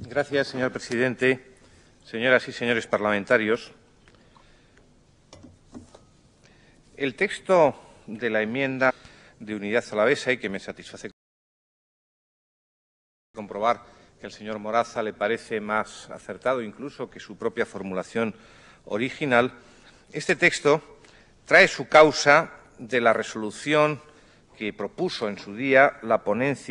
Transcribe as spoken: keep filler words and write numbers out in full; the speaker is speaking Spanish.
Gracias, señor presidente. Señoras y señores parlamentarios, el texto de la enmienda de Unidad Alavesa, y que me satisface comprobar que al señor Moraza le parece más acertado incluso que su propia formulación original, este texto trae su causa de la resolución que propuso en su día la ponencia